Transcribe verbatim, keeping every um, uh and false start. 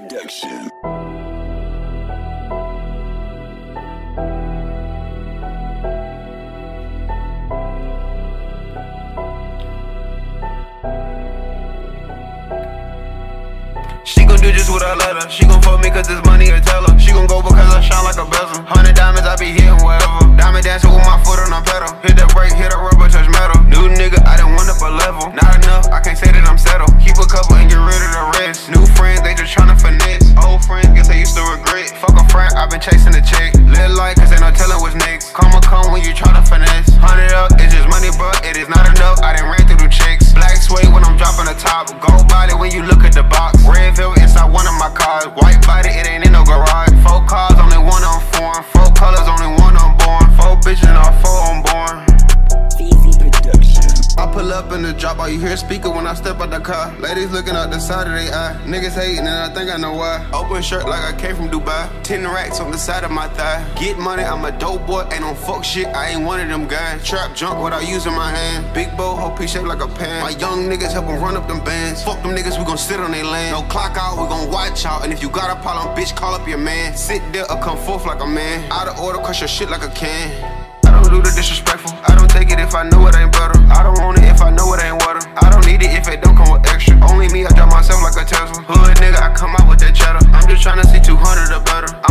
Production. She gon' do just what I let her. She gon' fuck me cause it's money I tell her. She gon' go because I shine like a bezel. Hundred diamonds, I be hitting wherever. Diamond dancing with my foot on the pedal. Hit that brake, hit that rubber, touch metal. New nigga, I done went up a level. Not enough, I can't say that I'm settled. Keep a couple and get rid of the rest. New friends, they just tryna finesse. Old friends, guess they used to regret. Fuck a friend, I been chasing the check. Lit light, cause ain't no telling what's next. Karma come when you tryna finesse. Hundred up, it's just money, but it is not enough. I done ran through the checks. Black suede when I'm dropping the top. Gold body when you look at the box. Red velvet inside one of my cars. White body, it ain't in no garage. Four cars, only one on foreign. Four colors, only one on born. Four bitches, all four on born. Easy Production. I pull up in the drop, all you hear speaker when I step out the car. Ladies looking out the side of their eye. Niggas hating and I think I know why. Open shirt like I came from Dubai. Ten racks on the side of my thigh. Get money, I'm a dope boy. Ain't no fuck shit, I ain't one of them guys. Trap junk without using my hand. Big bow, whole piece shaped like a pan. My young niggas help them run up them bands. Fuck them niggas, we gon' sit on their land. No clock out, we gon' watch out. And if you got a problem, bitch, call up your man. Sit there or come forth like a man. Out of order, crush your shit like a can. I don't do the disrespectful. I don't take it if I know it ain't better. I don't want it if I know it ain't water. I don't need it if it don't come with extra. Only me, I drive myself like a Tesla. Hood nigga, I come out with that cheddar. I'm just tryna see two hundred or better.